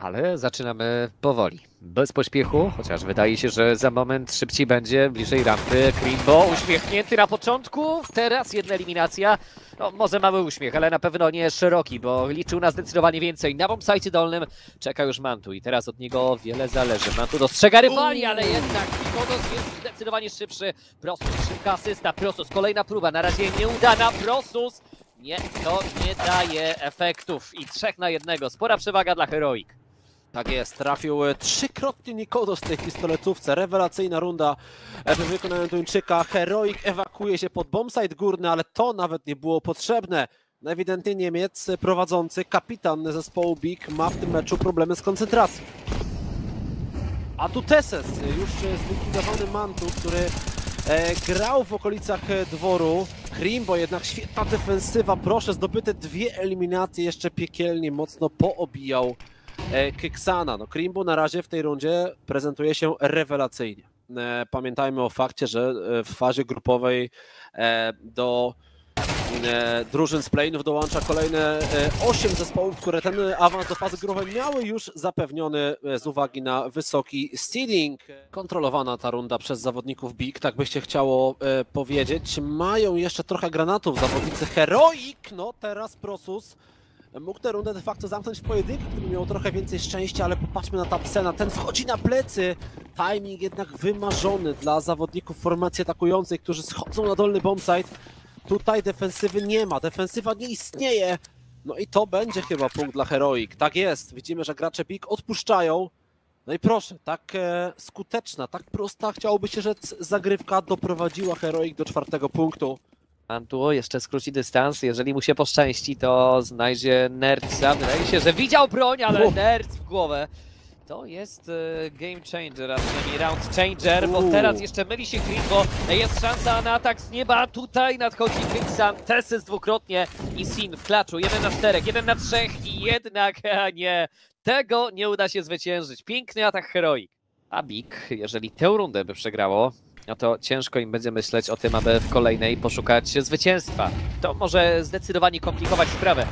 Ale zaczynamy powoli, bez pośpiechu, chociaż wydaje się, że za moment szybciej będzie, bliżej rampy. Krimbo uśmiechnięty na początku, teraz jedna eliminacja. No, może mały uśmiech, ale na pewno nie szeroki, bo liczył na zdecydowanie więcej. Na bombsite dolnym czeka już Mantu i teraz od niego wiele zależy. Mantu dostrzega rywali, ale jednak Nikodos jest zdecydowanie szybszy. Prosus, szybka asysta, Prosus, kolejna próba, na razie nieudana, Prosus. Nie, to nie daje efektów i 3 na 1. Spora przewaga dla Heroic. Tak jest, trafił trzykrotnie Nikodos w tej pistoletówce. Rewelacyjna runda w wykonaniu Duńczyka. Heroic ewakuuje się pod bombsite górny, ale to nawet nie było potrzebne. Ewidentnie Niemiec prowadzący, kapitan zespołu BIG, ma w tym meczu problemy z koncentracją. A tu Teses, już zlikwidowany Mantu, który grał w okolicach dworu. Krimbo jednak świetna defensywa, proszę, zdobyte 2 eliminacje, jeszcze piekielnie mocno poobijał Kyksana. No, Krimbo na razie w tej rundzie prezentuje się rewelacyjnie. Pamiętajmy o fakcie, że w fazie grupowej do drużyn z play-inów dołącza kolejne 8 zespołów, które ten awans do fazy grupowej miały już zapewniony z uwagi na wysoki seeding. Kontrolowana ta runda przez zawodników BIG, tak by się chciało powiedzieć. Mają jeszcze trochę granatów zawodnicy Heroic. No teraz Prosus mógł tę rundę de facto zamknąć w pojedynku, gdyby miał trochę więcej szczęścia, ale popatrzmy na Tapsena. Ten wchodzi na plecy. Timing jednak wymarzony dla zawodników formacji atakującej, którzy schodzą na dolny bombsite. Tutaj defensywy nie ma, defensywa nie istnieje. No i to będzie chyba punkt dla Heroic. Tak jest, widzimy, że gracze BIG odpuszczają. No i proszę, tak skuteczna, tak prosta, chciałoby się rzec, zagrywka doprowadziła Heroic do 4. punktu. Mantu jeszcze skróci dystans, jeżeli mu się poszczęści, to znajdzie Nertsa. Wydaje się, że widział broń, ale Nerts w głowę. To jest game changer, a przynajmniej round changer, bo teraz jeszcze myli się Krimbo. Jest szansa na atak z nieba, tutaj nadchodzi Kyksan, Teses dwukrotnie i Sin w klaczu. 1 na 4, 1 na 3 i jednak nie, tego nie uda się zwyciężyć. Piękny atak Heroic. A BIG, jeżeli tę rundę by przegrało, no to ciężko im będzie myśleć o tym, aby w kolejnej poszukać zwycięstwa. To może zdecydowanie komplikować sprawę.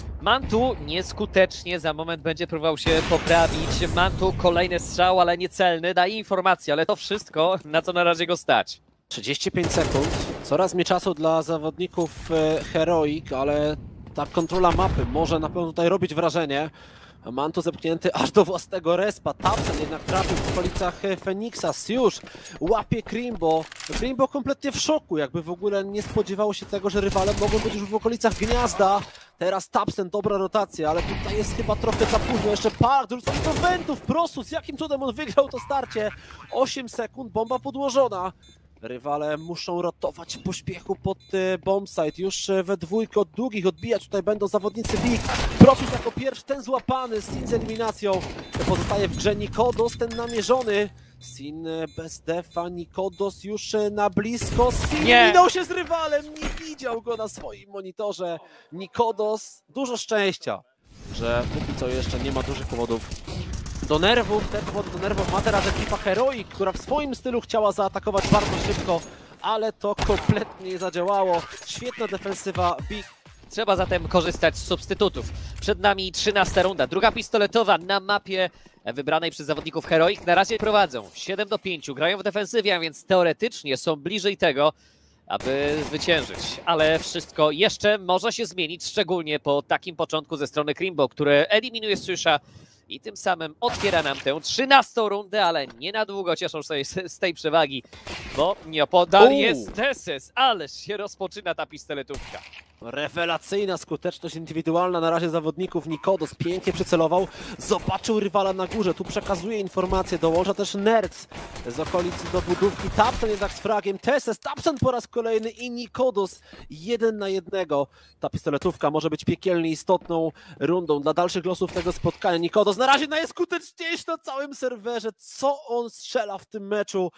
Mantu nieskutecznie za moment będzie próbował się poprawić. Mantu kolejny strzał, ale niecelny, daje informację, ale to wszystko, na co na razie go stać. 35 sekund, coraz mniej czasu dla zawodników Heroic, ale ta kontrola mapy może na pewno tutaj robić wrażenie. Mantu zepchnięty aż do własnego respa. Tapsen jednak trafił w okolicach Feniksa. Siusz łapie Krimbo. Krimbo kompletnie w szoku, jakby w ogóle nie spodziewało się tego, że rywale mogą być już w okolicach gniazda. Teraz Tapsen, dobra rotacja, ale tutaj jest chyba trochę za późno. Jeszcze Park dorzucony do wentów. Prosus, jakim cudem on wygrał to starcie. 8 sekund, bomba podłożona. Rywale muszą ratować w pośpiechu pod bombsite. Już we dwójkę od długich odbijać tutaj będą zawodnicy BIG. Prosus jako pierwszy, ten złapany, Sin z eliminacją. Pozostaje w grze Nikodos, ten namierzony. Sin bez defa, Nikodos już na blisko. Sin minął się z rywalem, nie widział go na swoim monitorze. Nikodos, dużo szczęścia, że póki co jeszcze nie ma dużych powodów do nerwów. Te powody do nerwów ma teraz ekipa Heroic, która w swoim stylu chciała zaatakować bardzo szybko, ale to kompletnie nie zadziałało. Świetna defensywa BIG. Trzeba zatem korzystać z substytutów. Przed nami 13. runda, druga pistoletowa na mapie wybranej przez zawodników Heroic. Na razie prowadzą 7-5, grają w defensywie, a więc teoretycznie są bliżej tego, aby zwyciężyć. Ale wszystko jeszcze może się zmienić, szczególnie po takim początku ze strony Krimbo, który eliminuje Susha i tym samym otwiera nam tę 13. rundę, ale nie na długo cieszą się z tej przewagi, bo nieopodal jest Teses, ależ się rozpoczyna ta pistoletówka. Rewelacyjna skuteczność indywidualna na razie zawodników. Nikodos pięknie przycelował, zobaczył rywala na górze, tu przekazuje informację, dołącza też Nerds z okolicy do budówki. Tapsen jednak z fragiem, Teses, Tapsen po raz kolejny i Nikodos 1 na 1. Ta pistoletówka może być piekielnie istotną rundą dla dalszych losów tego spotkania. Nikodos na razie najskuteczniejszy na całym serwerze. Co on strzela w tym meczu?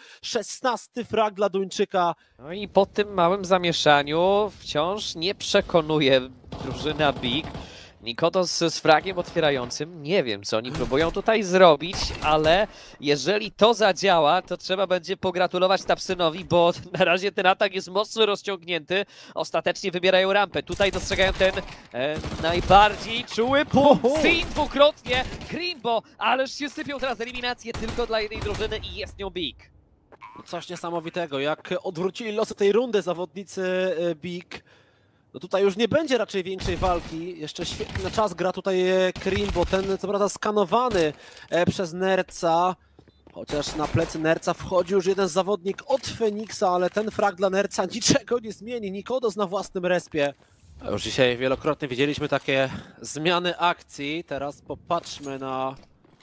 16 frag dla Duńczyka. No i po tym małym zamieszaniu wciąż nie przekonuje drużyna BIG. Nikodos z fragiem otwierającym, nie wiem co oni próbują tutaj zrobić, ale jeżeli to zadziała, to trzeba będzie pogratulować Tapsynowi, bo na razie ten atak jest mocno rozciągnięty. Ostatecznie wybierają rampę. Tutaj dostrzegają ten najbardziej czuły punkt. Sin dwukrotnie, Krimbo, ależ się sypią teraz eliminacje tylko dla jednej drużyny i jest nią Big. Coś niesamowitego, jak odwrócili losy tej rundy zawodnicy Big. No tutaj już nie będzie raczej większej walki. Jeszcze świetny czas gra tutaj Krimbo, ten co prawda skanowany przez Nerca. Chociaż na plecy Nerca wchodzi już jeden zawodnik od Feniksa, ale ten frag dla Nerca niczego nie zmieni. Nikodos na własnym respie. A już dzisiaj wielokrotnie widzieliśmy takie zmiany akcji. Teraz popatrzmy na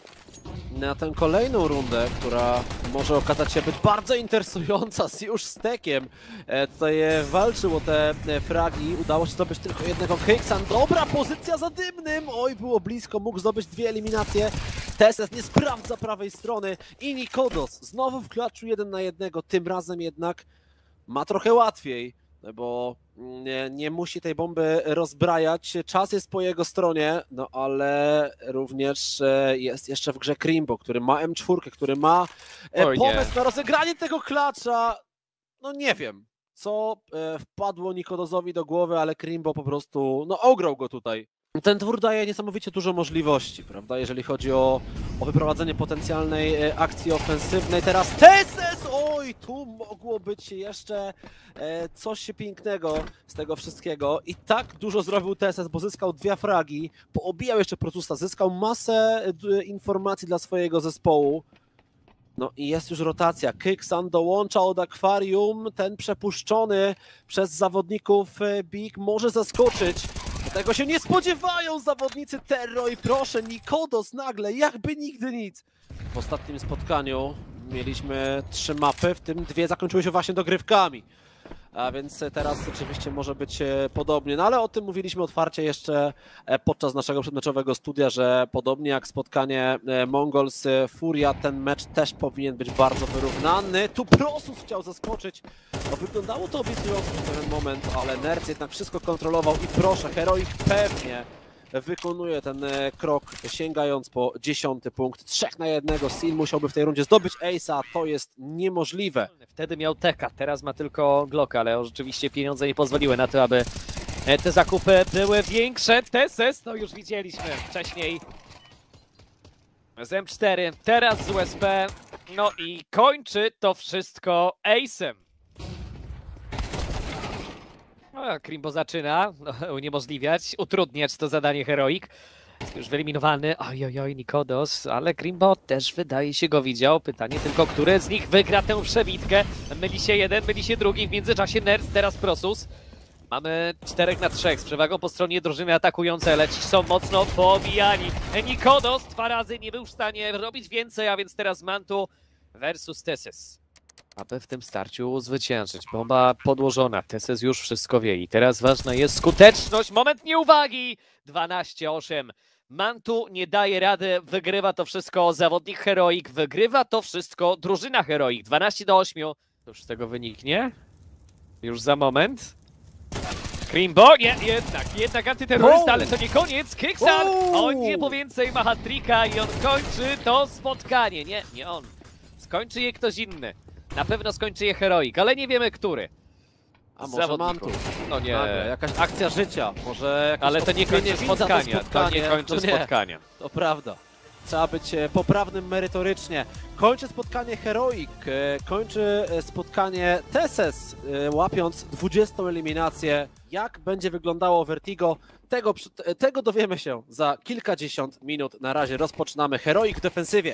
tę kolejną rundę, która może okazać się być bardzo interesująca z już stekiem. Tutaj walczył o te fragi, udało się zdobyć tylko jednego Kixan. Dobra pozycja za dymnym, oj było blisko, mógł zdobyć 2 eliminacje. TSS nie sprawdza prawej strony i Nikodos znowu w klaczu 1 na 1, tym razem jednak ma trochę łatwiej, bo nie musi tej bomby rozbrajać, czas jest po jego stronie, no ale również jest jeszcze w grze Krimbo, który ma M4, który ma pomysł na rozegranie tego klacza. No nie wiem, co wpadło Nikodosowi do głowy, ale Krimbo po prostu, no ograł go tutaj. Ten twór daje niesamowicie dużo możliwości, prawda, jeżeli chodzi o wyprowadzenie potencjalnej akcji ofensywnej. Teraz TSS! Oj, tu mogło być jeszcze coś pięknego z tego wszystkiego. I tak dużo zrobił TSS, bo zyskał 2 fragi, poobijał jeszcze Protusa, zyskał masę informacji dla swojego zespołu. No i jest już rotacja. Kixan dołącza od akwarium, ten przepuszczony przez zawodników Big może zaskoczyć. Tego się nie spodziewają zawodnicy Terro i proszę, Nikodos nagle, jakby nigdy nic. W ostatnim spotkaniu mieliśmy 3 mapy, w tym 2 zakończyły się właśnie dogrywkami. A więc teraz oczywiście może być podobnie, no ale o tym mówiliśmy otwarcie jeszcze podczas naszego przedmeczowego studia, że podobnie jak spotkanie Mongols Furia, ten mecz też powinien być bardzo wyrównany. Tu Prosus chciał zaskoczyć, no, wyglądało to obiecująco w ten moment, ale Nerc jednak wszystko kontrolował i proszę, Heroic pewnie wykonuje ten krok, sięgając po 10. punkt. 3 na 1. Sin musiałby w tej rundzie zdobyć Ace'a, to jest niemożliwe. Wtedy miał Teka, teraz ma tylko Glocka, ale rzeczywiście pieniądze nie pozwoliły na to, aby te zakupy były większe. TSS, to już widzieliśmy wcześniej z M4, teraz z USP, no i kończy to wszystko Ace'em. No, Krimbo zaczyna uniemożliwiać, utrudniać to zadanie Heroic. Jest już wyeliminowany, ojojoj, Nikodos, ale Krimbo też wydaje się go widział. Pytanie tylko, który z nich wygra tę przebitkę. Myli się jeden, myli się drugi, w międzyczasie Nerc, teraz Prosus. Mamy 4 na 3 z przewagą po stronie drużyny atakującej, ale ci są mocno pobijani. Nikodos 2 razy nie był w stanie robić więcej, a więc teraz Mantu versus TSS. Aby w tym starciu zwyciężyć. Bomba podłożona, TSS już wszystko wie i teraz ważna jest skuteczność. Moment nieuwagi! 12-8. Mantu nie daje rady, wygrywa to wszystko zawodnik Heroic, wygrywa to wszystko drużyna Heroic. 12-8. Cóż z tego wyniknie? Już za moment. Krimbo, nie, jednak antyterrorysta, ale to nie koniec. Kixan, on nie po więcej ma hat-tricka i on kończy to spotkanie. Nie on. Skończy je ktoś inny. Na pewno skończy je Heroic, ale nie wiemy który. A może Mantu? No nie. Jakaś akcja życia, może jakaś... Ale to nie kończy spotkania, to nie kończy spotkania. To prawda. Trzeba być poprawnym merytorycznie. Kończy spotkanie Heroic, kończy spotkanie TSS, łapiąc 20. eliminację. Jak będzie wyglądało Vertigo, tego dowiemy się za kilkadziesiąt minut. Na razie rozpoczynamy Heroic w defensywie.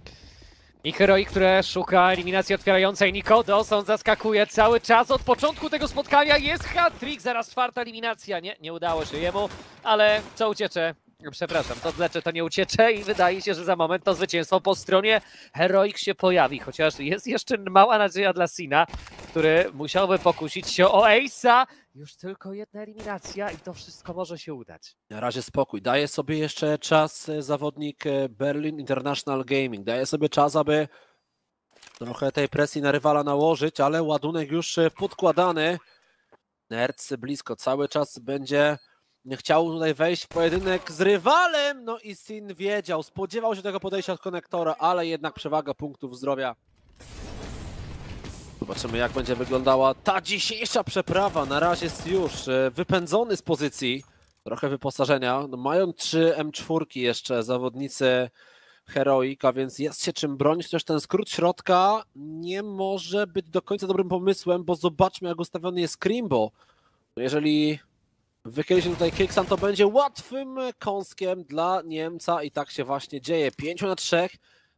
I Heroic, które szuka eliminacji otwierającej Nikodos, on zaskakuje cały czas. Od początku tego spotkania jest hat-trick, zaraz 4. eliminacja. Nie udało się jemu, ale co uciecze? Przepraszam, to zlecze, to nie uciecze i wydaje się, że za moment to zwycięstwo po stronie Heroic się pojawi, chociaż jest jeszcze mała nadzieja dla Sina, który musiałby pokusić się o Ace'a. Już tylko 1 eliminacja i to wszystko może się udać. Na razie spokój. Daje sobie jeszcze czas zawodnik Berlin International Gaming. Daje sobie czas, aby trochę tej presji na rywala nałożyć, ale ładunek już podkładany. Nerc blisko. Cały czas będzie Nie chciał tutaj wejść w pojedynek z rywalem, no i Sin wiedział, spodziewał się tego podejścia od konektora, ale jednak przewaga punktów zdrowia. Zobaczymy, jak będzie wyglądała ta dzisiejsza przeprawa. Na razie jest już wypędzony z pozycji, trochę wyposażenia. No, mają 3 M4 jeszcze zawodnicy Heroic, a więc jest się czym bronić, chociaż ten skrót środka nie może być do końca dobrym pomysłem, bo zobaczmy, jak ustawiony jest Crimbo. Jeżeli wychyli się tutaj Kixan, to będzie łatwym kąskiem dla Niemca i tak się właśnie dzieje. 5 na 3.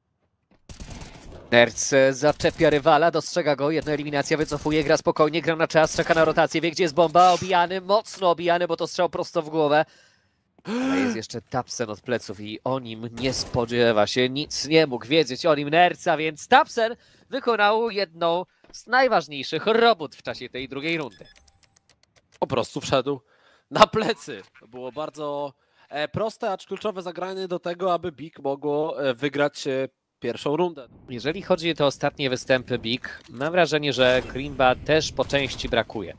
Nerc zaczepia rywala, dostrzega go, jedna eliminacja, wycofuje, gra spokojnie, gra na czas, czeka na rotację, wie gdzie jest bomba, obijany, mocno obijany, bo to strzał prosto w głowę. Ale jest jeszcze Tapsen od pleców i o nim nie spodziewa się, nic nie mógł wiedzieć o nim Nerca, więc Tapsen wykonał jedną z najważniejszych robót w czasie tej drugiej rundy. Po prostu wszedł na plecy. To było bardzo proste, acz kluczowe zagranie do tego, aby Big mogło wygrać pierwszą rundę. Jeżeli chodzi o te ostatnie występy Big, mam wrażenie, że Krimba też po części brakuje.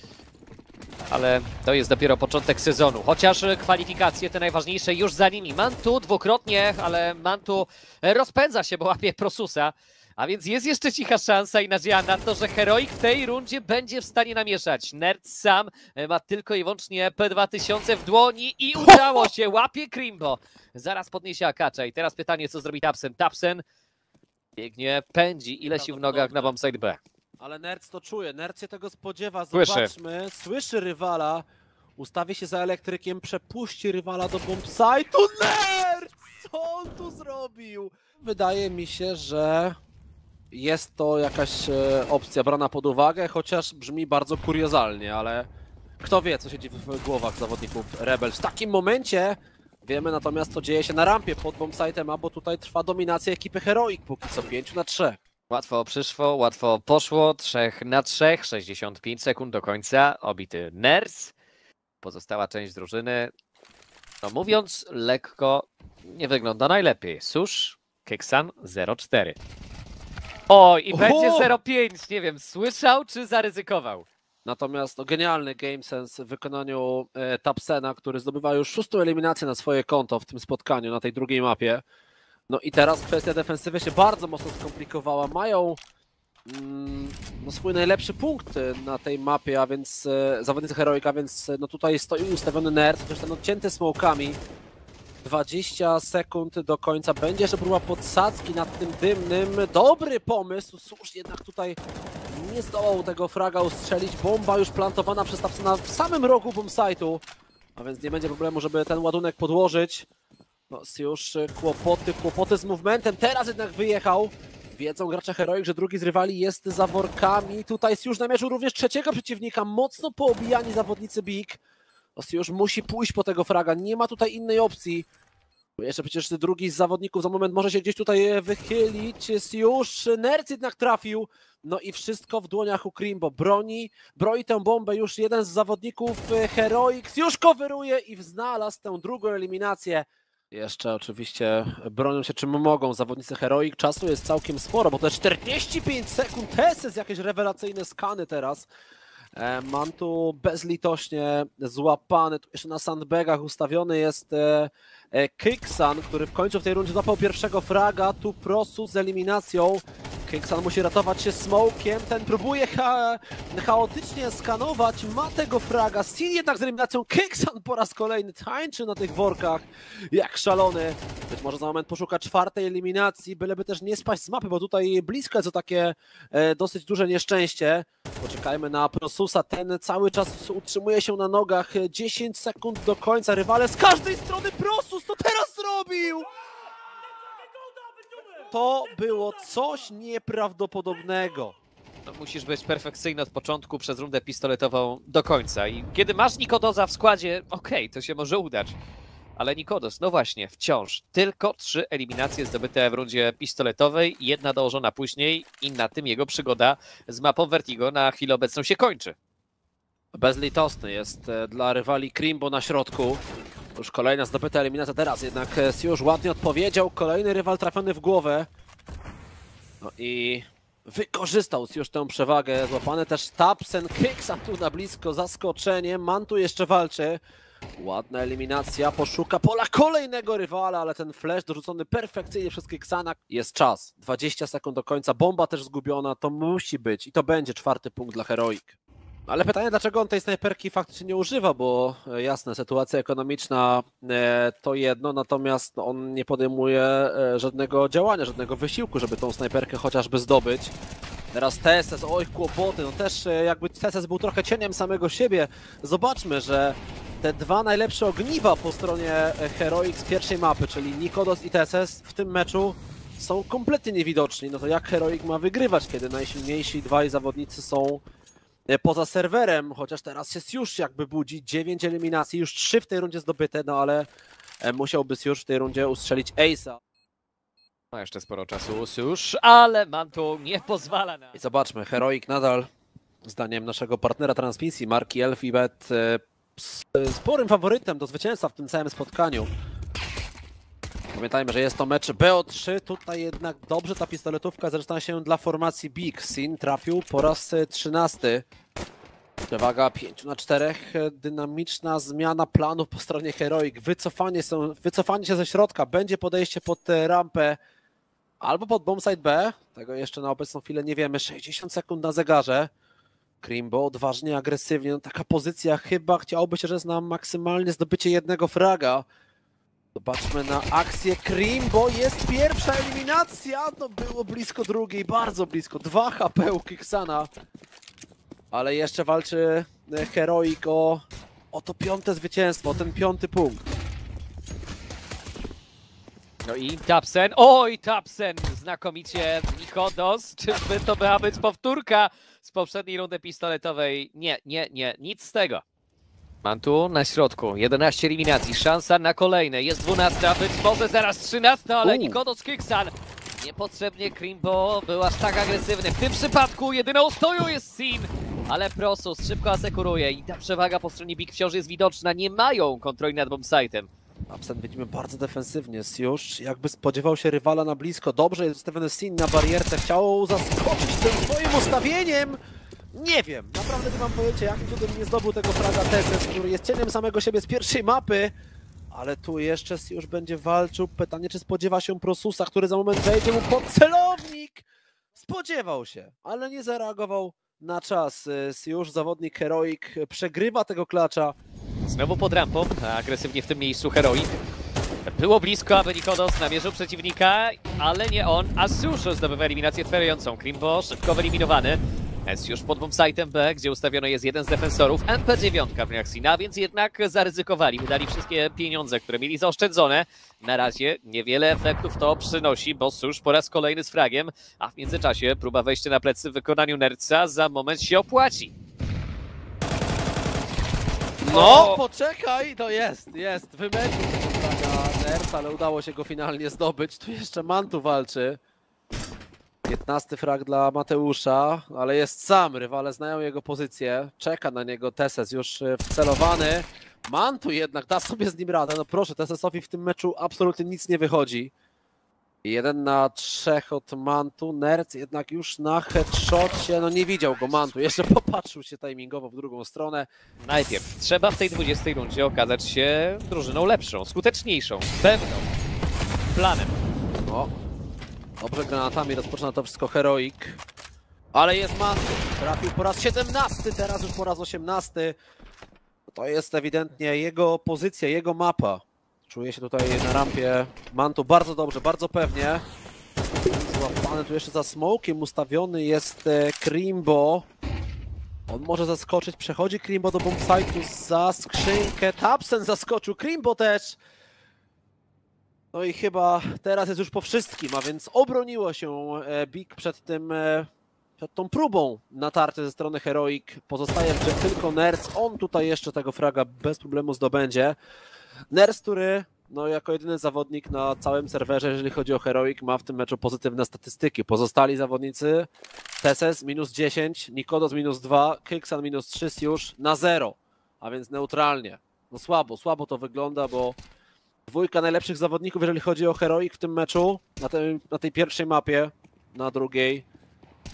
Ale to jest dopiero początek sezonu, chociaż kwalifikacje te najważniejsze już za nimi. Mantu dwukrotnie, ale Mantu rozpędza się, bo łapie Prosusa. A więc jest jeszcze cicha szansa i nadzieja na to, że Heroic w tej rundzie będzie w stanie namieszać. Nerc sam ma tylko i wyłącznie P2000 w dłoni i udało się, łapie Crimbo. Zaraz podniesie Akacza i teraz pytanie, co zrobi Tapsen. Tapsen biegnie, pędzi, ile sił w nogach na bombsite B. Ale Nerc to czuje, Nerc się tego spodziewa, Słyszy. zobaczmy, słyszy rywala, ustawi się za elektrykiem, przepuści rywala do bombsite'u. Nerc! Co on tu zrobił? Wydaje mi się, że jest to jakaś opcja brana pod uwagę, chociaż brzmi bardzo kuriozalnie, ale kto wie, co siedzi w głowach zawodników Rebels. W takim momencie wiemy natomiast, co dzieje się na rampie pod bombsite'em, a bo tutaj trwa dominacja ekipy Heroic, póki co 5 na 3. Łatwo przyszło, łatwo poszło, 3 na 3, 65 sekund do końca, obity Nerc. Pozostała część drużyny, no mówiąc lekko, nie wygląda najlepiej. Sush, Kixan 0-4. O, i będzie 0-5, nie wiem, słyszał czy zaryzykował? Natomiast no, genialny game sense w wykonaniu Tapsena, który zdobywa już 6. eliminację na swoje konto w tym spotkaniu, na tej drugiej mapie. No i teraz kwestia defensywy się bardzo mocno skomplikowała. Mają no, swój najlepszy punkt na tej mapie, a więc zawodnicy Heroic, a więc no, tutaj stoi ustawiony Nerc, chociaż ten odcięty smokami. 20 sekund do końca. Będzie jeszcze próba podsadzki nad tym dymnym. Dobry pomysł. Cóż, jednak tutaj nie zdołał tego fraga ustrzelić. Bomba już plantowana przez Tapsena w samym rogu bombsite'u. A więc nie będzie problemu, żeby ten ładunek podłożyć. No, już kłopoty z movementem. Teraz jednak wyjechał. Wiedzą gracze Heroic, że drugi z rywali jest za workami. Tutaj już namierzył również trzeciego przeciwnika. Mocno poobijani zawodnicy Big. Już musi pójść po tego fraga, nie ma tutaj innej opcji. Bo jeszcze przecież drugi z zawodników za moment może się gdzieś tutaj wychylić. Już Nerc jednak trafił. No i wszystko w dłoniach u Crimbo. Broni tę bombę już jeden z zawodników Heroic. Już coveruje i znalazł tę drugą eliminację. Jeszcze oczywiście bronią się czym mogą zawodnicy Heroic. Czasu jest całkiem sporo, bo to 45 sekund. Teses, jakieś rewelacyjne skany teraz. Mantu bezlitośnie złapany, tu jeszcze na sandbagach ustawiony jest Kixan, który w końcu w tej rundzie złapał pierwszego fraga, tu Prosus z eliminacją. Kixan musi ratować się smokiem, ten próbuje chaotycznie skanować, ma tego fraga, Sin jednak z eliminacją, Kixan po raz kolejny tańczy na tych workach jak szalony. Być może za moment poszuka 4. eliminacji, byleby też nie spaść z mapy, bo tutaj blisko jest to takie dosyć duże nieszczęście. Poczekajmy na Prosusa, ten cały czas utrzymuje się na nogach, 10 sekund do końca, rywale z każdej strony, Prosus, co teraz zrobił? To było coś nieprawdopodobnego. No, musisz być perfekcyjny od początku przez rundę pistoletową do końca i kiedy masz Nikodoza w składzie, okej, to się może udać. Ale Nikodos, no właśnie, wciąż tylko 3 eliminacje zdobyte w rundzie pistoletowej, jedna dołożona później i na tym jego przygoda z mapą Vertigo na chwilę obecną się kończy. Bezlitosny jest dla rywali Crimbo na środku. Już kolejna zdobyta eliminacja teraz, jednak już ładnie odpowiedział, kolejny rywal trafiony w głowę. No i wykorzystał już tę przewagę, złapany też Tapsen, Kixan tu na blisko, zaskoczenie, Mantu jeszcze walczy. Ładna eliminacja, poszuka pola kolejnego rywala, ale ten flash dorzucony perfekcyjnie przez Kiksana. Jest czas, 20 sekund do końca, bomba też zgubiona, to musi być i to będzie 4. punkt dla Heroic. Ale pytanie, dlaczego on tej snajperki faktycznie nie używa, bo jasne, sytuacja ekonomiczna to jedno, natomiast on nie podejmuje żadnego działania, żadnego wysiłku, żeby tą snajperkę chociażby zdobyć. Teraz TSS, oj kłopoty, no też jakby TSS był trochę cieniem samego siebie. Zobaczmy, że te 2 najlepsze ogniwa po stronie Heroic z pierwszej mapy, czyli Nikodos i TSS w tym meczu są kompletnie niewidoczni. No to jak Heroic ma wygrywać, kiedy najsilniejsi 2 zawodnicy są poza serwerem, chociaż teraz się już jakby budzi, 9 eliminacji, już 3 w tej rundzie zdobyte, no ale musiałby już w tej rundzie ustrzelić Ace'a. Ma jeszcze sporo czasu już, ale Mantu nie pozwala na... I zobaczmy, Heroic nadal, zdaniem naszego partnera transmisji, marki Elfibet, sporym faworytem do zwycięstwa w tym całym spotkaniu. Pamiętajmy, że jest to mecz BO3, tutaj jednak dobrze ta pistoletówka zresztą się dla formacji Big. Sin trafił po raz 13. Przewaga 5-4, dynamiczna zmiana planu po stronie Heroic, wycofanie się ze środka, będzie podejście pod rampę albo pod bombsite B, tego jeszcze na obecną chwilę nie wiemy, 60 sekund na zegarze. Krimbo odważnie, agresywnie, no taka pozycja chyba chciałoby się, że jest na maksymalnie zdobycie 1 fraga. Zobaczmy na akcję Krimbo, jest pierwsza eliminacja, no było blisko drugiej, bardzo blisko, 2 HP u Kiksana. Ale jeszcze walczy Heroic o to 5. zwycięstwo, o ten 5. punkt. No i Tapsen, oj Tapsen, znakomicie, Nikodos, czyżby to miała być powtórka z poprzedniej rundy pistoletowej? Nie, nic z tego. Mantu na środku, 11 eliminacji, szansa na kolejne, jest 12, być może zaraz 13, ale Nikodos Kiksan. Niepotrzebnie Krimbo był aż tak agresywny, w tym przypadku jedyną stoją jest Sin, ale Prosus szybko asekuruje i ta przewaga po stronie Big wciąż jest widoczna, nie mają kontroli nad bombsite'em. Absent widzimy bardzo defensywnie, już jakby spodziewał się rywala na blisko, dobrze jest ustawiony Sin na barierce, chciał zaskoczyć tym swoim ustawieniem. Nie wiem, naprawdę nie mam pojęcia, jakim cudem nie zdobył tego fraga TSS, który jest cieniem samego siebie z pierwszej mapy. Ale tu jeszcze już będzie walczył. Pytanie, czy spodziewa się Prosusa, który za moment wejdzie mu pod celownik. Spodziewał się, ale nie zareagował na czas. Już zawodnik Heroic przegrywa tego klacza. Znowu pod rampą, agresywnie w tym miejscu Heroic. Było blisko, aby Nikodos namierzył przeciwnika, ale nie on, a Sush zdobywa eliminację trwającą. Krimbo szybko wyeliminowany. Jest już pod bombsite'em B, gdzie ustawiony jest jeden z defensorów, MP9 w reakcji, więc jednak zaryzykowali, wydali wszystkie pieniądze, które mieli zaoszczędzone. Na razie niewiele efektów to przynosi, bo Sush po raz kolejny z fragiem, a w międzyczasie próba wejścia na plecy w wykonaniu Nerca za moment się opłaci. No, poczekaj, to jest, wymeczył tego fraga Nerca, ale udało się go finalnie zdobyć. Tu jeszcze Mantu walczy. 15 frag dla Mateusza, ale jest sam, rywale znają jego pozycję, czeka na niego TSS już wcelowany. Mantu jednak da sobie z nim radę, no proszę, TSS-owi w tym meczu absolutnie nic nie wychodzi. 1 na 3 od Mantu, Nerc jednak już na headshocie, no nie widział go Mantu, jeszcze popatrzył się timingowo w drugą stronę. Najpierw trzeba w tej 20 rundzie okazać się drużyną lepszą, skuteczniejszą, pewną, planem. O. Dobrze granatami rozpoczyna to wszystko Heroic. Ale jest Mantu. Trafił po raz 17, teraz już po raz 18. To jest ewidentnie jego pozycja, jego mapa. Czuje się tutaj na rampie Mantu bardzo dobrze, bardzo pewnie. Złapany tu jeszcze za smokiem ustawiony jest Krimbo. On może zaskoczyć, przechodzi Krimbo do bombsite'u za skrzynkę. Tapsen zaskoczył, Krimbo też. No i chyba teraz jest już po wszystkim, a więc obroniło się Big przed tą próbą natarcia ze strony Heroic. Pozostaje tylko Nerc, on tutaj jeszcze tego fraga bez problemu zdobędzie. Nerc, który no, jako jedyny zawodnik na całym serwerze, jeżeli chodzi o Heroic, ma w tym meczu pozytywne statystyki. Pozostali zawodnicy TSS minus 10, Nikodos minus 2, Kiksan minus 3 już na 0, a więc neutralnie. No słabo to wygląda, bo dwójka najlepszych zawodników, jeżeli chodzi o Heroic w tym meczu, na tej pierwszej mapie, na drugiej.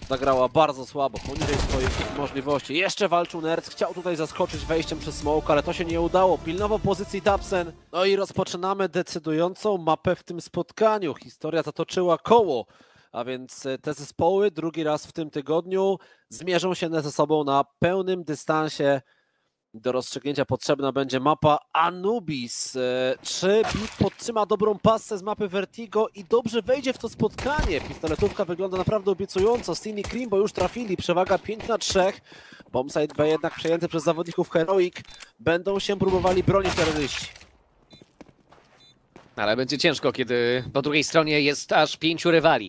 zagrała bardzo słabo, poniżej swoich możliwości. Jeszcze walczył Nerc, chciał tutaj zaskoczyć wejściem przez smoke, ale to się nie udało. Pilnował pozycji Tapsen. No i rozpoczynamy decydującą mapę w tym spotkaniu. Historia zatoczyła koło, a więc te zespoły drugi raz w tym tygodniu zmierzą się ze sobą na pełnym dystansie. Do rozstrzygnięcia potrzebna będzie mapa Anubis. Czy Big podtrzyma dobrą pasę z mapy Vertigo i dobrze wejdzie w to spotkanie? Pistoletówka wygląda naprawdę obiecująco. Sin i Krimbo już trafili, przewaga 5-3. Bombsite B jednak przejęty przez zawodników Heroic. Będą się próbowali bronić terroryści. Ale będzie ciężko, kiedy po drugiej stronie jest aż 5 rywali.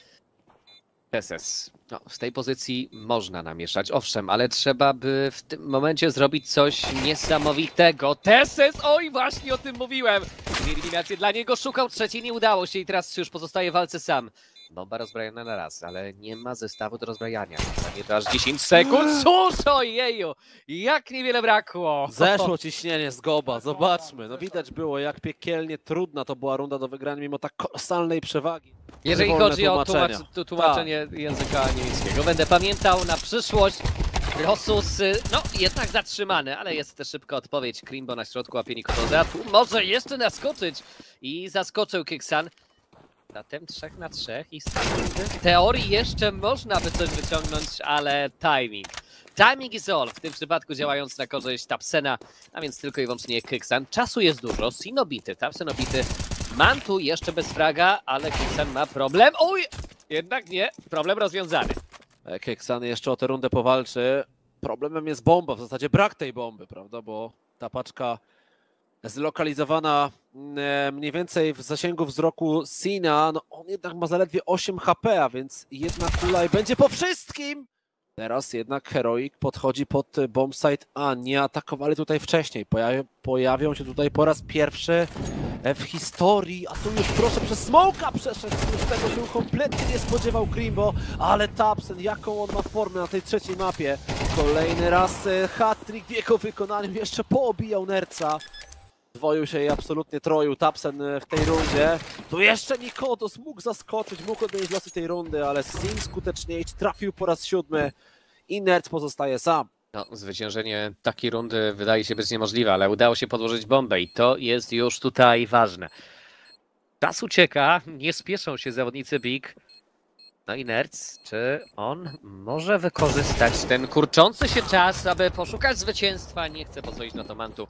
SS. No, z tej pozycji można namieszać, owszem, ale trzeba by w tym momencie zrobić coś niesamowitego. TSS, oj, właśnie o tym mówiłem! Eliminację dla niego szukał, trzeciej nie udało się i teraz już pozostaje w walce sam. Bomba rozbrajana na raz, ale nie ma zestawu do rozbrajania. Zostanie to aż 10 sekund. Cóż, ojeju, jak niewiele brakło. Zeszło ciśnienie z Goba, zobaczmy. No widać było, jak piekielnie trudna to była runda do wygrania, mimo tak kolosalnej przewagi. Jeżeli Wolne chodzi o tłumaczenie języka niemieckiego, będę pamiętał na przyszłość. Rosus, no jednak zatrzymany, ale jest też szybka odpowiedź. Krimbo na środku, a Pienikodoza tu może jeszcze naskoczyć i zaskoczył Kiksan. Zatem 3 na 3 i w teorii jeszcze można by coś wyciągnąć, ale timing. Timing is all, w tym przypadku działając na korzyść Tapsena, a więc tylko i wyłącznie Kiksan. Czasu jest dużo, Sin obity, Tapsen obity. Mantu jeszcze bez fraga, ale Kiksan ma problem. Oj, jednak nie, problem rozwiązany. Kiksan jeszcze o tę rundę powalczy. Problemem jest bomba, w zasadzie brak tej bomby, prawda, bo ta paczka zlokalizowana mniej więcej w zasięgu wzroku Sina, no on jednak ma zaledwie 8 HP, a więc jedna kula i będzie po wszystkim! Teraz jednak Heroic podchodzi pod bombsite, a nie atakowali tutaj wcześniej. Pojawią się tutaj po raz pierwszy w historii, a tu już proszę przez smoka przeszedł, już tego się kompletnie nie spodziewał Krimbo, ale Tapsen, jaką on ma formę na tej trzeciej mapie. Kolejny raz hat-trick w jego wykonaniu, jeszcze poobijał Nerca. Zdwoił się i absolutnie troił Tapsen w tej rundzie. Tu jeszcze Nikodos mógł zaskoczyć, mógł odnieść losy tej rundy, ale Sin skuteczniejszy, trafił po raz 7 i Nerc pozostaje sam. No, zwyciężenie takiej rundy wydaje się być niemożliwe, ale udało się podłożyć bombę i to jest już tutaj ważne. Czas ucieka, nie spieszą się zawodnicy Big. No i Nerc, czy on może wykorzystać ten kurczący się czas, aby poszukać zwycięstwa? Nie chce pozwolić na to Mantu.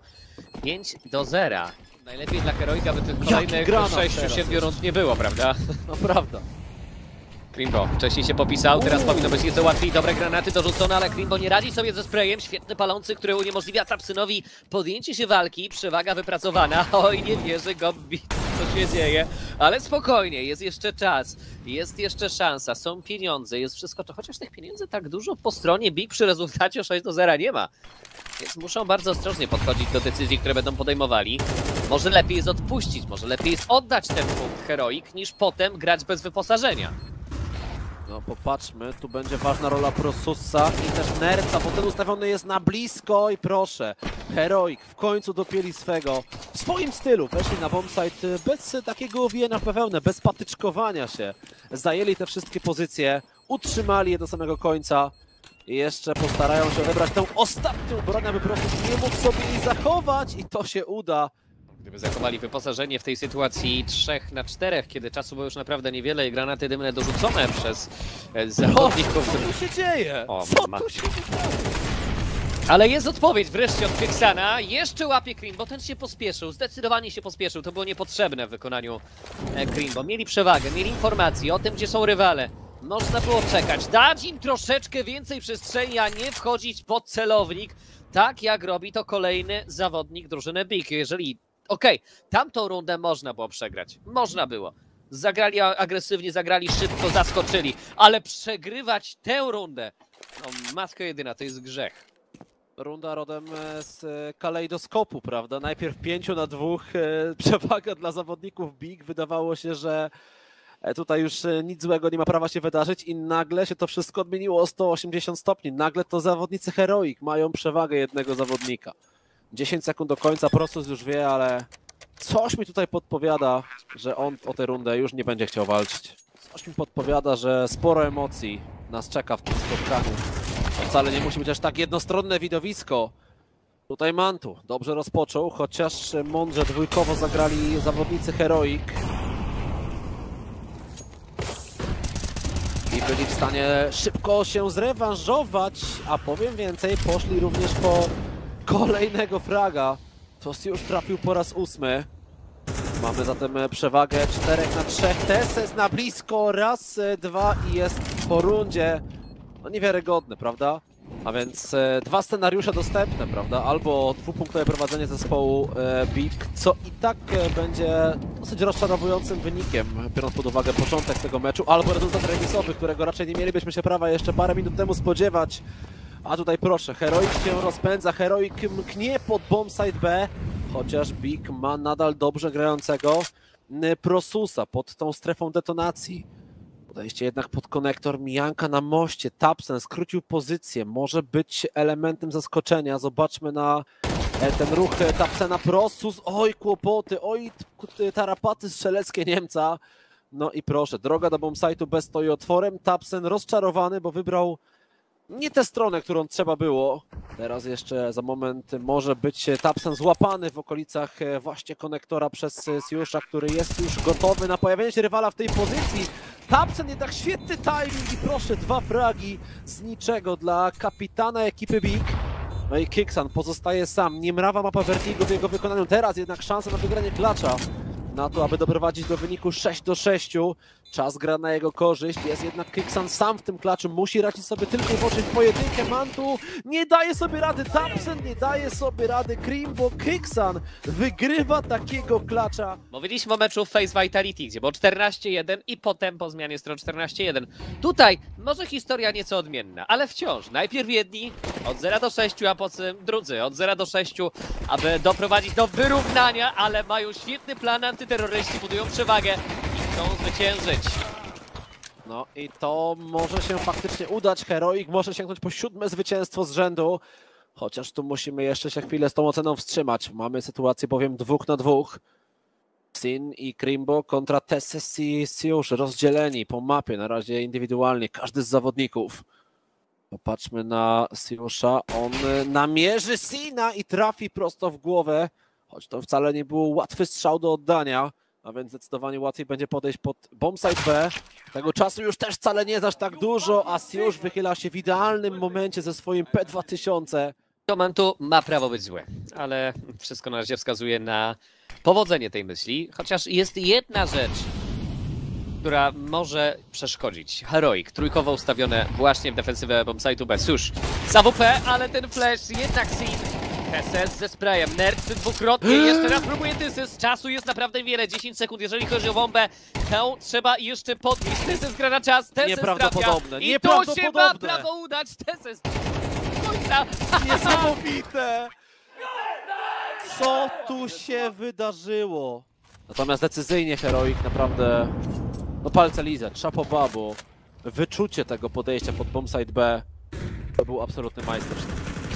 5-0. Najlepiej dla Heroika by tych kolejnych 6-7 rund nie było, prawda? No prawda. Krimbo wcześniej się popisał, teraz powinno być nieco łatwiej. Dobre granaty dorzucone, ale Krimbo nie radzi sobie ze sprayem. Świetny palący, który uniemożliwia Tapsenowi podjęcie się walki. Przewaga wypracowana. Oj, nie wierzy Gobbi, co się dzieje. Ale spokojnie, jest jeszcze czas. Jest jeszcze szansa, są pieniądze, jest wszystko to. Chociaż tych pieniędzy tak dużo po stronie Big przy rezultacie 6-0 nie ma. Więc muszą bardzo ostrożnie podchodzić do decyzji, które będą podejmowali. Może lepiej jest odpuścić, może lepiej jest oddać ten punkt Heroic, niż potem grać bez wyposażenia. No popatrzmy, tu będzie ważna rola Prosusa i też Nerca, bo ten ustawiony jest na blisko i proszę, Heroic w końcu dopięli swego, w swoim stylu, weszli na bombsite bez takiego owijania w bawełnę, bez patyczkowania się, zajęli te wszystkie pozycje, utrzymali je do samego końca i jeszcze postarają się odebrać tę ostatnią broń, aby Prosus nie mógł sobie jej zachować i to się uda. Gdyby zachowali wyposażenie w tej sytuacji 3 na 4, kiedy czasu było już naprawdę niewiele i granaty dymne dorzucone przez zawodników. Co tu się dzieje? Co tu się dzieje? Ale jest odpowiedź wreszcie od Kiksana. Jeszcze łapie Krimbo, ten się pospieszył, zdecydowanie się pospieszył. To było niepotrzebne w wykonaniu Krimbo. Mieli przewagę, mieli informacje o tym, gdzie są rywale. Można było czekać, dać im troszeczkę więcej przestrzeni, a nie wchodzić pod celownik, tak jak robi to kolejny zawodnik drużyny Big. Jeżeli okej, tamtą rundę można było przegrać. Można było. Zagrali agresywnie, zagrali szybko, zaskoczyli. Ale przegrywać tę rundę, no matko jedyna, to jest grzech. Runda rodem z kalejdoskopu, prawda? Najpierw 5 na 2, przewaga dla zawodników Big. Wydawało się, że tutaj już nic złego nie ma prawa się wydarzyć i nagle się to wszystko odmieniło o 180 stopni. Nagle to zawodnicy Heroic mają przewagę jednego zawodnika. 10 sekund do końca, Prosus już wie, ale coś mi tutaj podpowiada, że on o tę rundę już nie będzie chciał walczyć. Coś mi podpowiada, że sporo emocji nas czeka w tym spotkaniu. To wcale nie musi być aż tak jednostronne widowisko. Tutaj Mantu dobrze rozpoczął, chociaż mądrze dwójkowo zagrali zawodnicy Heroic. I byli w stanie szybko się zrewanżować, a powiem więcej, poszli również po kolejnego fraga. Tos już trafił po raz 8. Mamy zatem przewagę 4-3. Teses na blisko, raz, dwa i jest po rundzie. No niewiarygodne, prawda? A więc dwa scenariusze dostępne, prawda? Albo dwupunktowe prowadzenie zespołu Big, co i tak będzie dosyć rozczarowującym wynikiem, biorąc pod uwagę początek tego meczu, albo rezultat remisowy, którego raczej nie mielibyśmy się prawa jeszcze parę minut temu spodziewać. A tutaj proszę, Heroic się rozpędza, Heroic mknie pod bombsite B, chociaż Big ma nadal dobrze grającego Prosusa pod tą strefą detonacji. Podejście jednak pod konektor, mijanka na moście, Tapsen skrócił pozycję, może być elementem zaskoczenia. Zobaczmy na ten ruch Tapsena, Prosus, oj kłopoty, oj tarapaty strzeleckie Niemca. No i proszę, droga do bombsite'u B stoi otworem, Tapsen rozczarowany, bo wybrał nie tę stronę, którą trzeba było. Teraz jeszcze za moment może być Tapsen złapany w okolicach właśnie konektora przez Siusza, który jest już gotowy na pojawienie się rywala w tej pozycji. Tapsen jednak świetny timing i proszę, dwa fragi z niczego dla kapitana ekipy Big. No i Kixan pozostaje sam, niemrawa mapa Vertigo w jego wykonaniu. Teraz jednak szansa na wygranie klacza, na to, aby doprowadzić do wyniku 6-6. Czas gra na jego korzyść, jest jednak Kixan sam w tym klaczu, musi radzić sobie tylko i wyłącznie w pojedynkę. Mantu nie daje sobie rady, Tapsen nie daje sobie rady, Krimbo, Kixan wygrywa takiego klacza. Mówiliśmy o meczu Face Vitality, gdzie było 14-1 i potem po zmianie stron 14-1. Tutaj może historia nieco odmienna, ale wciąż najpierw jedni od 0-6, a potem drudzy od 0-6, aby doprowadzić do wyrównania, ale mają świetny plan, antyterroryści budują przewagę i chcą zwyciężyć. No i to może się faktycznie udać, Heroic może sięgnąć po 7. zwycięstwo z rzędu, chociaż tu musimy jeszcze się chwilę z tą oceną wstrzymać. Mamy sytuację bowiem 2 na 2. Sin i Krimbo kontra Tesses i Siusz, rozdzieleni po mapie, na razie indywidualnie, każdy z zawodników. Popatrzmy na Siusza, on namierzy Sina i trafi prosto w głowę, choć to wcale nie był łatwy strzał do oddania. A więc zdecydowanie łatwiej będzie podejść pod bombsite B. Tego czasu już też wcale nie jest aż tak dużo, a Siusz wychyla się w idealnym momencie ze swoim P2000. Mantu ma prawo być złe, ale wszystko na razie wskazuje na powodzenie tej myśli. Chociaż jest jedna rzecz, która może przeszkodzić. Heroic, trójkowo ustawione właśnie w defensywę bombsite'u B. Cóż, z AWP, ale ten flash jednak Sin. Tesses ze sprayem, Nercy dwukrotnie, jeszcze raz próbuje Tesses, czasu jest naprawdę wiele, 10 sekund, jeżeli chodzi o bombę, tę trzeba jeszcze podnieść, Tesses gra na czas, Tesses nieprawdopodobne, trafia i to się ma prawo udać, Tesses do końca. Niesamowite! Co tu się wydarzyło? Natomiast decyzyjnie Heroic naprawdę, no palce lizać, chapeau, bo wyczucie tego podejścia pod bombsite B to był absolutny majstersztyk.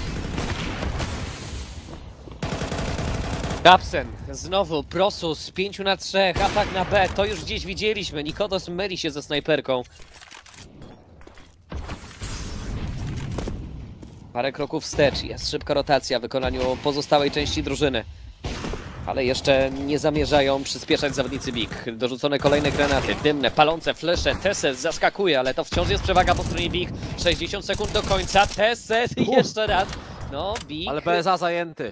Tapsen, znowu Prosus, 5 na 3, atak na B, to już gdzieś widzieliśmy, Nikodos myli się ze snajperką. Parę kroków wstecz, jest szybka rotacja w wykonaniu pozostałej części drużyny. Ale jeszcze nie zamierzają przyspieszać zawodnicy Big. Dorzucone kolejne granaty, dymne, palące flesze, Tesses zaskakuje, ale to wciąż jest przewaga po stronie Big. 60 sekund do końca, Tesses jeszcze raz. No, Big... Ale BSA zajęty.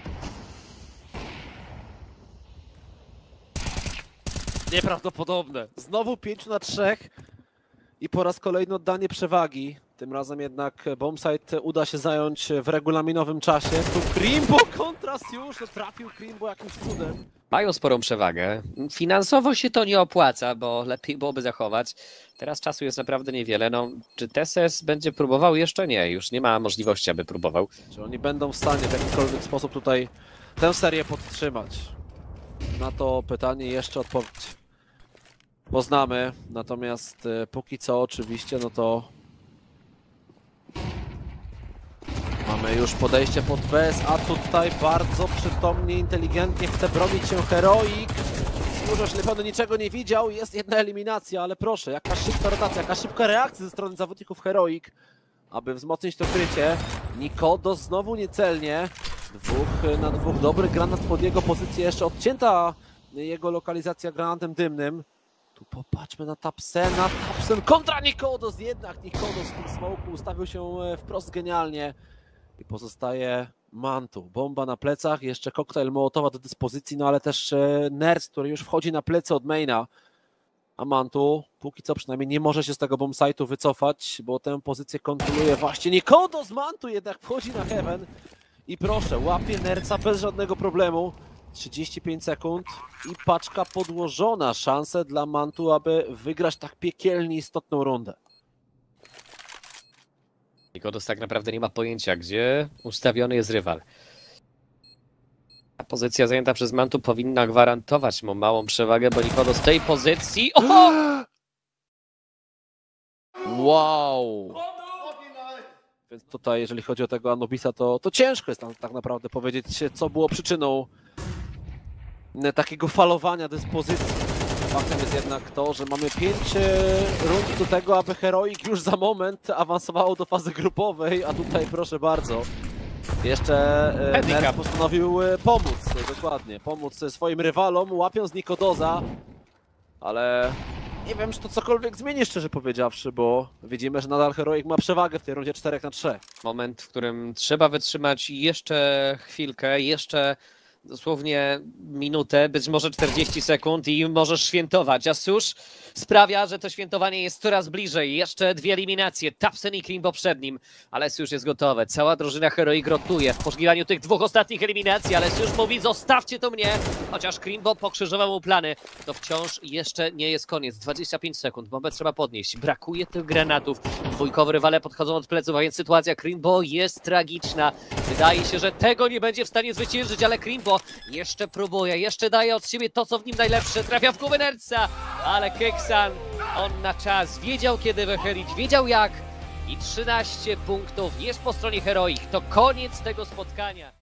Nieprawdopodobne. Znowu 5 na 3 i po raz kolejny oddanie przewagi. Tym razem jednak bombsite uda się zająć w regulaminowym czasie. Tu Krimbo kontra Siusz, no trafił Krimbo jakimś cudem. Mają sporą przewagę. Finansowo się to nie opłaca, bo lepiej byłoby zachować. Teraz czasu jest naprawdę niewiele. No, czy Tesses będzie próbował? Jeszcze nie. Już nie ma możliwości, aby próbował. Czy oni będą w stanie w jakikolwiek sposób tutaj tę serię podtrzymać? Na to pytanie jeszcze odpowiedź poznamy. Natomiast póki co oczywiście, no to mamy już podejście pod BS, a tutaj bardzo przytomnie, inteligentnie chce bronić się Heroic. Dużo ślepiony, niczego nie widział, jest jedna eliminacja, ale proszę, jaka szybka rotacja, jaka szybka reakcja ze strony zawodników Heroic, aby wzmocnić to krycie. Nikodos znowu niecelnie, 2 na 2, dobry granat pod jego pozycję, jeszcze odcięta jego lokalizacja granatem dymnym. Tu popatrzmy na Tapsen kontra Nikodos, jednak Nikodos w tym smoku ustawił się wprost genialnie i pozostaje Mantu. Bomba na plecach, jeszcze koktajl Mołotowa do dyspozycji, no ale też Nerds, który już wchodzi na plecy od maina. A Mantu póki co przynajmniej nie może się z tego bombsite'u wycofać, bo tę pozycję kontroluje właśnie Nikodos. Mantu jednak wchodzi na Heaven i proszę, łapie Nerdsa bez żadnego problemu. 35 sekund i paczka podłożona. Szanse dla Mantu, aby wygrać tak piekielnie istotną rundę. Nikodos tak naprawdę nie ma pojęcia, gdzie ustawiony jest rywal. Ta pozycja zajęta przez Mantu powinna gwarantować mu małą przewagę, bo Nikodos z tej pozycji... Oho! Wow! Więc tutaj, jeżeli chodzi o tego Anubisa, to ciężko jest tam tak naprawdę powiedzieć, co było przyczyną takiego falowania dyspozycji. Faktem jest jednak to, że mamy 5 rund do tego, aby Heroic już za moment awansowało do fazy grupowej, a tutaj proszę bardzo, jeszcze Nerds postanowił pomóc, dokładnie, pomóc swoim rywalom, łapiąc Nikodoza, ale nie wiem, czy to cokolwiek zmieni, szczerze powiedziawszy, bo widzimy, że nadal Heroic ma przewagę w tej rundzie 4 na 3. Moment, w którym trzeba wytrzymać jeszcze chwilkę, jeszcze dosłownie minutę, być może 40 sekund i możesz świętować. A cóż sprawia, że to świętowanie jest coraz bliżej. Jeszcze 2 eliminacje, Tapsen i Krimbo przed nim. Ale już jest gotowe. Cała drużyna Heroic rotuje w poszukiwaniu tych 2 ostatnich eliminacji, ale już mówi, zostawcie to mnie. Chociaż Krimbo pokrzyżował mu plany, to wciąż jeszcze nie jest koniec. 25 sekund, bombę trzeba podnieść. Brakuje tych granatów. Dwójkowe rywale podchodzą od pleców, a więc sytuacja Krimbo jest tragiczna. Wydaje się, że tego nie będzie w stanie zwyciężyć, ale Krimbo jeszcze próbuje, jeszcze daje od siebie to, co w nim najlepsze. Trafia w głowę Nerdsa, ale Keksan, on na czas wiedział, kiedy wychylić, wiedział jak. I 13 punktów jest po stronie Heroic. To koniec tego spotkania.